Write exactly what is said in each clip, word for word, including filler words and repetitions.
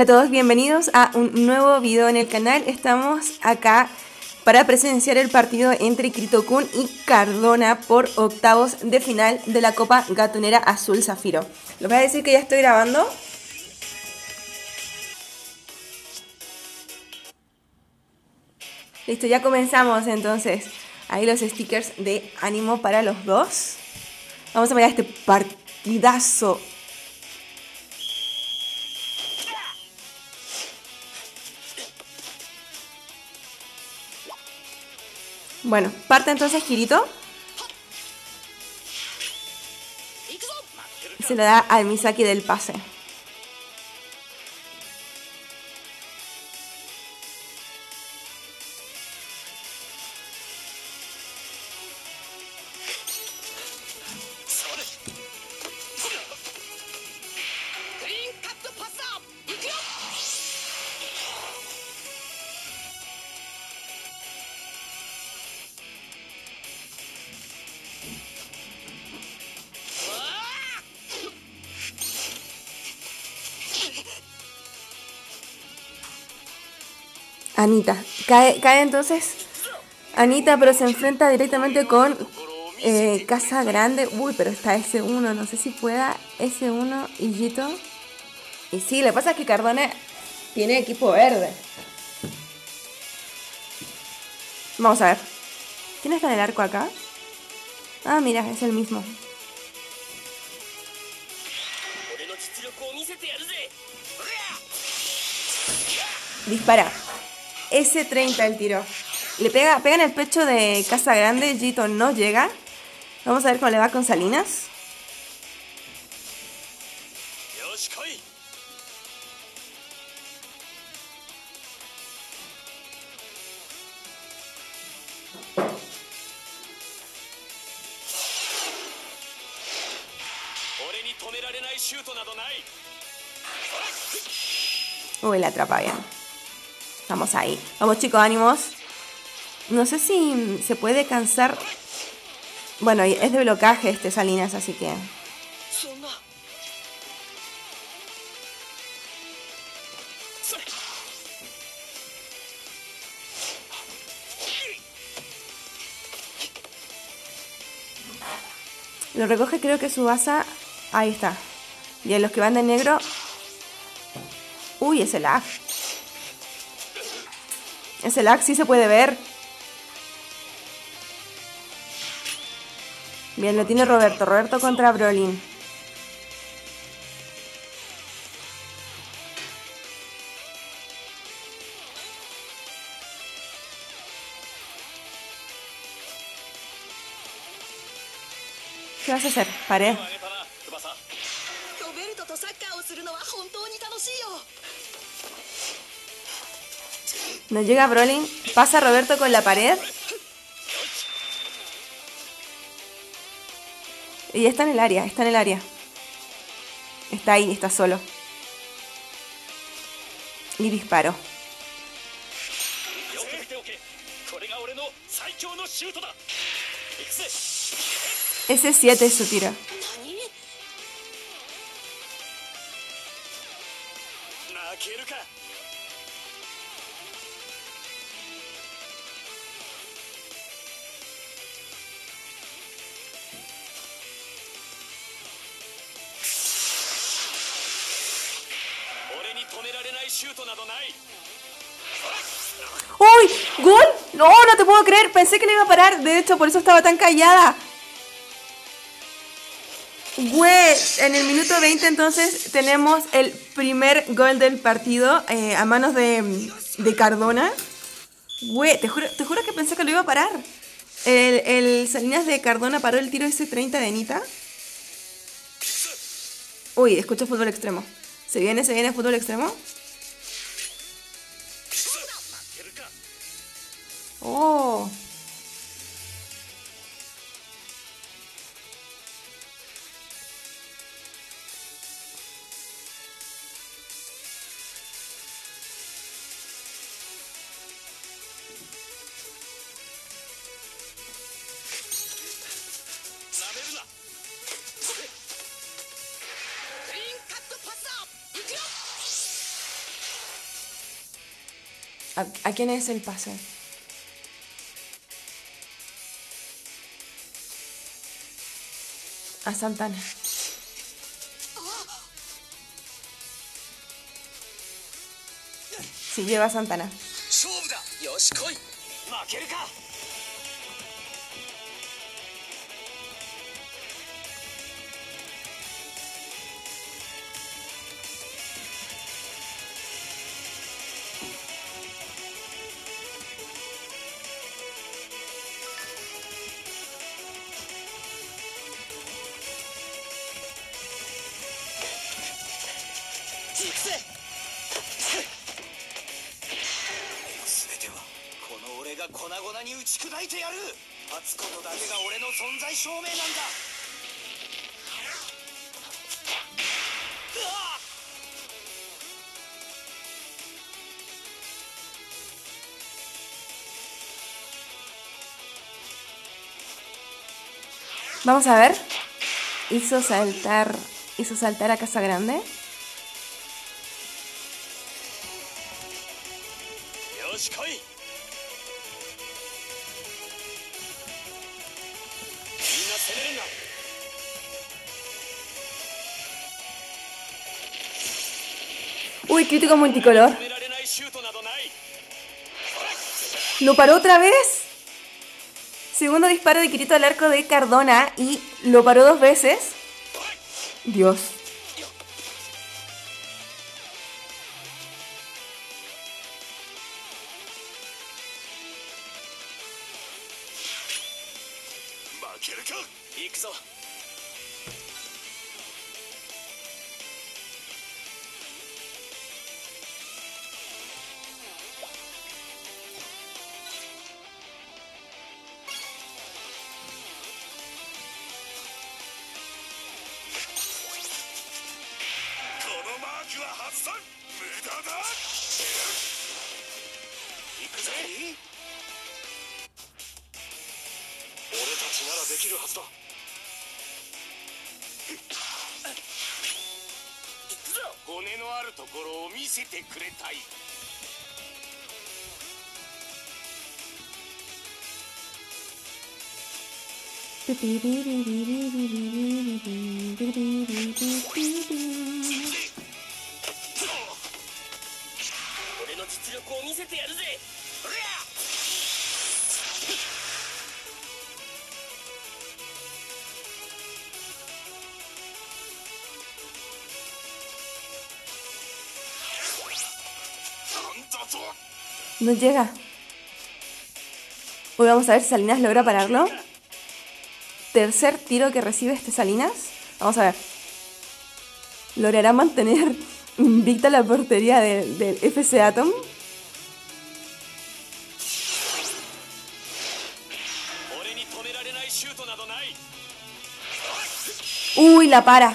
Hola a todos, bienvenidos a un nuevo video en el canal. Estamos acá para presenciar el partido entre Kirito Kun y Cardona por octavos de final de la Copa Gatonera Azul Zafiro. Les voy a decir que ya estoy grabando. Listo, ya comenzamos entonces. Ahí los stickers de ánimo para los dos. Vamos a mirar este partidazo. Bueno, parte entonces Kirito. Se le da al Misaki del pase. Anita. Cae, cae entonces Anita, pero se enfrenta directamente con eh, Casa Grande. Uy, pero está ese uno. No sé si pueda ese uno y Gito. Y sí, lo que pasa es que Cardona tiene equipo verde. Vamos a ver. ¿Quién está en el arco acá? Ah, mira, es el mismo. Dispara. ese treinta el tiro. Le pega, pega en el pecho de Casa Grande. Gito no llega. Vamos a ver cómo le va con Salinas. Uy, la atrapa bien. Estamos ahí. Vamos, chicos, ánimos. No sé si se puede cansar. Bueno, es de blocaje este Salinas, así que... Lo recoge, creo que Tsubasa. Ahí está. Y a los que van de negro... Uy, ese lag. Ese lag sí se puede ver. Bien, lo tiene Roberto. Roberto contra Brolin. ¿Qué vas a hacer? Pared. No llega Brolin. Pasa Roberto con la pared. Y está en el área, está en el área. Está ahí, está solo. Y disparo. ese siete es su tiro. ¡Uy! ¡Gol! No, no te puedo creer. Pensé que le iba a parar. De hecho, por eso estaba tan callada. Güey, en el minuto veinte entonces tenemos el primer gol del partido eh, a manos de, de Cardona. Güey, te juro, te juro que pensé que lo iba a parar. El, el Salinas de Cardona paró el tiro ese treinta de Anita. Uy, escucho fútbol extremo. ¿Se viene, se viene fútbol extremo? Oh. ¿A, a quién es el pase? A Santana. Sí, lleva a Santana. Vamos a ver. Hizo saltar. Hizo saltar a Casa Grande. Uy, crítico multicolor. Lo paró otra vez. Segundo disparo de Kirito al arco de Cardona y lo paró dos veces. Dios. No llega. Hoy vamos a ver si Salinas logra pararlo. Tercer tiro que recibe este Salinas. Vamos a ver. ¿Logrará mantener invicta la portería del, del F C Atom? Uy, la para.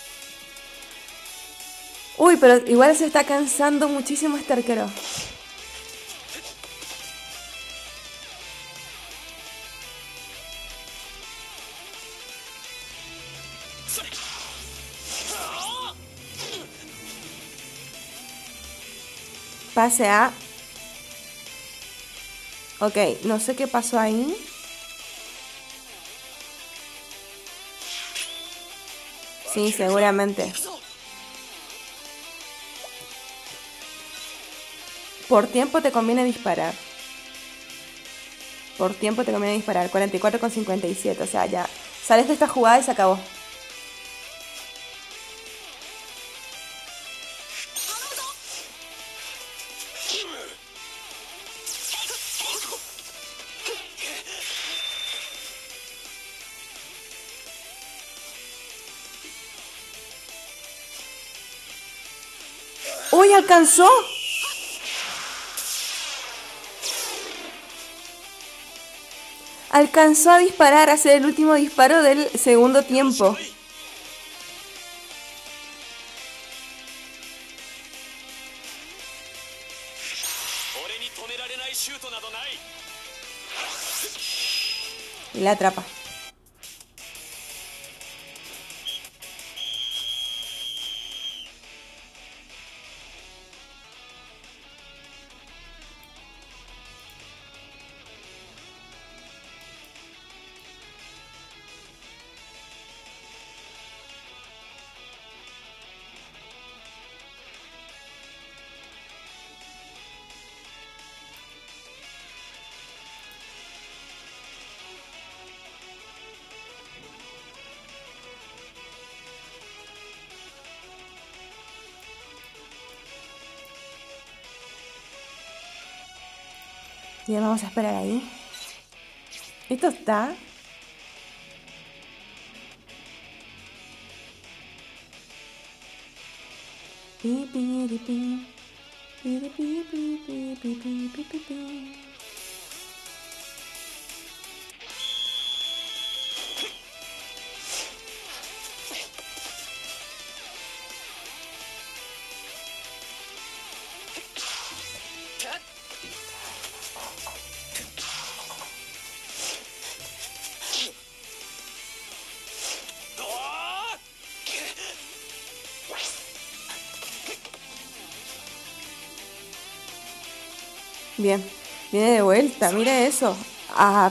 Uy, pero igual se está cansando muchísimo este arquero. Pase a... Ok, no sé qué pasó ahí. Sí, seguramente. Por tiempo te conviene disparar. Por tiempo te conviene disparar. cuarenta y cuatro con cincuenta y siete. O sea, ya sales de esta jugada y se acabó. ¡Uy, alcanzó! Alcanzó a disparar, a hacer el último disparo del segundo tiempo. Y la atrapa. Bien, vamos a esperar ahí. Esto está... Pi, pi, ri, pi. Pi, ri, pi, pi, pi, pi, pi, pi, pi, pi. Bien, viene de vuelta, mira eso. Ah.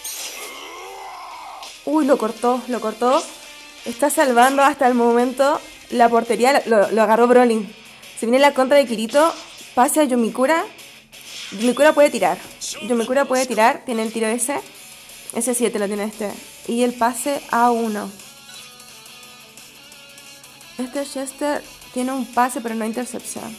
Uy, lo cortó, lo cortó. Está salvando hasta el momento la portería, lo, lo agarró Broly. Se viene la contra de Kirito, pase a Yumikura. Yumikura puede tirar. Yumikura puede tirar, tiene el tiro ese. Ese siete lo tiene este. Y el pase a uno. Este Chester tiene un pase pero no intercepción.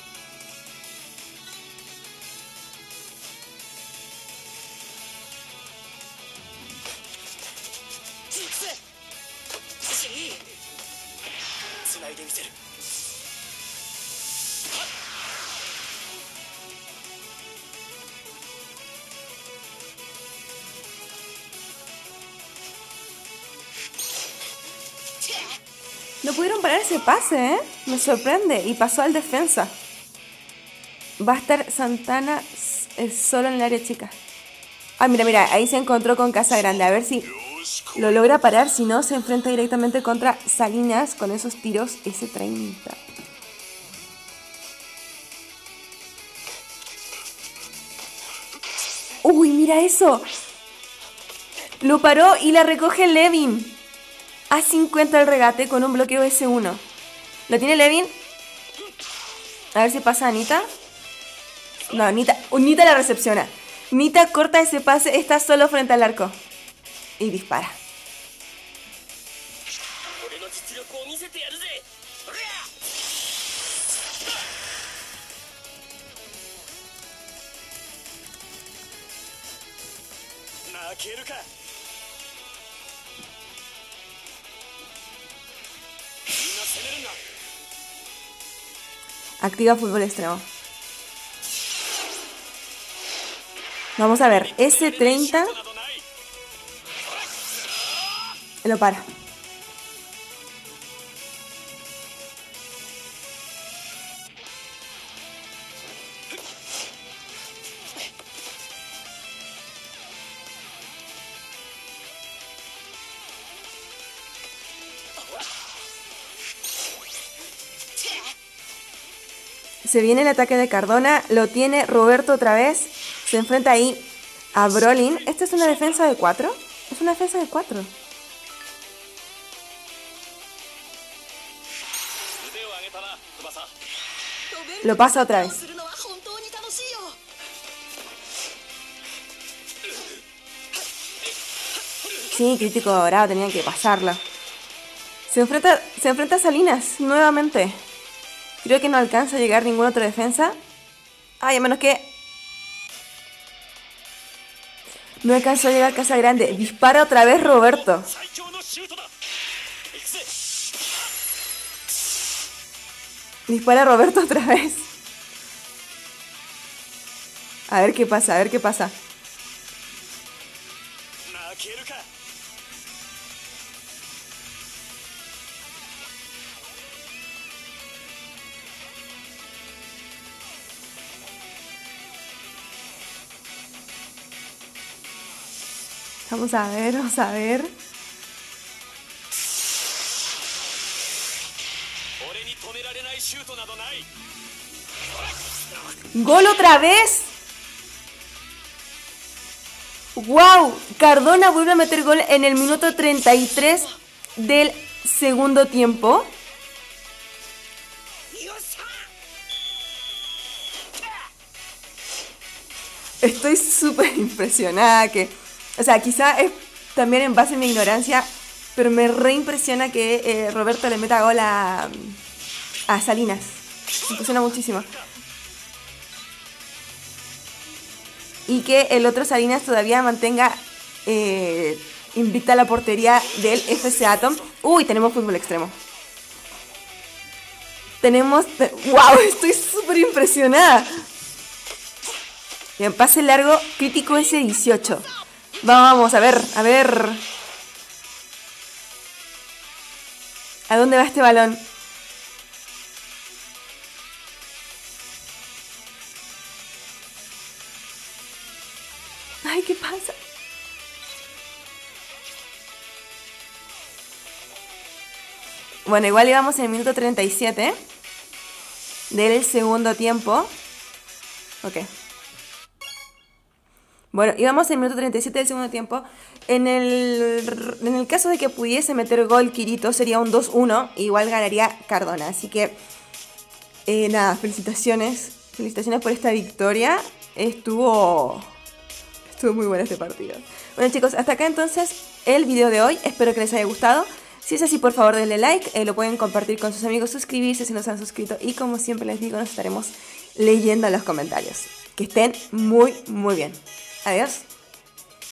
No pudieron parar ese pase, ¿eh? Me sorprende. Y pasó al defensa. Va a estar Santana solo en el área chica. Ah, mira, mira. Ahí se encontró con Casa Grande. A ver si lo logra parar. Si no, se enfrenta directamente contra Salinas con esos tiros ese treinta. ¡Uy, mira eso! Lo paró y la recoge Levin. A cincuenta el regate con un bloqueo ese uno. ¿Lo tiene Levin? A ver si pasa a Nita. No, Nita, Nita la recepciona. Nita corta ese pase, está solo frente al arco. Y dispara. Activa fútbol extremo. Vamos a ver, ese treinta lo para. Se viene el ataque de Cardona, lo tiene Roberto otra vez. Se enfrenta ahí a Brolin. ¿Esta es una defensa de cuatro? Es una defensa de cuatro. Lo pasa otra vez. Sí, crítico dorado, tenían que pasarla. Se enfrenta, se enfrenta a Salinas nuevamente. Creo que no alcanza a llegar ninguna otra defensa. Ay, a menos que... No alcanzó a llegar a Casa Grande. Dispara otra vez Roberto. Dispara Roberto otra vez. A ver qué pasa, a ver qué pasa. Vamos a ver, vamos a ver. ¡Gol otra vez! ¡Wow! Cardona vuelve a meter gol en el minuto treinta y tres del segundo tiempo. Estoy súper impresionada que... O sea, quizá es también en base a mi ignorancia, pero me reimpresiona que eh, Roberto le meta gol a, a Salinas. Me impresiona muchísimo. y que el otro Salinas todavía mantenga eh, invicta la portería del F C Atom. Uy, tenemos fútbol extremo. Tenemos... ¡Wow! Estoy súper impresionada. Bien, pase largo, crítico S dieciocho. Vamos, a ver, a ver. ¿A dónde va este balón? Ay, ¿qué pasa? Bueno, igual íbamos en el minuto treinta y siete del segundo tiempo. Ok. Bueno, íbamos en el minuto treinta y siete del segundo tiempo. En el, en el caso de que pudiese meter gol Kirito, sería un dos uno. Igual ganaría Cardona. Así que, eh, nada, felicitaciones. Felicitaciones por esta victoria. Estuvo... Estuvo muy bueno este partido. Bueno, chicos, hasta acá entonces el video de hoy. Espero que les haya gustado. Si es así, por favor denle like, eh, lo pueden compartir con sus amigos, suscribirse si no se han suscrito y como siempre les digo, nos estaremos leyendo en los comentarios. Que estén muy, muy bien. Adiós.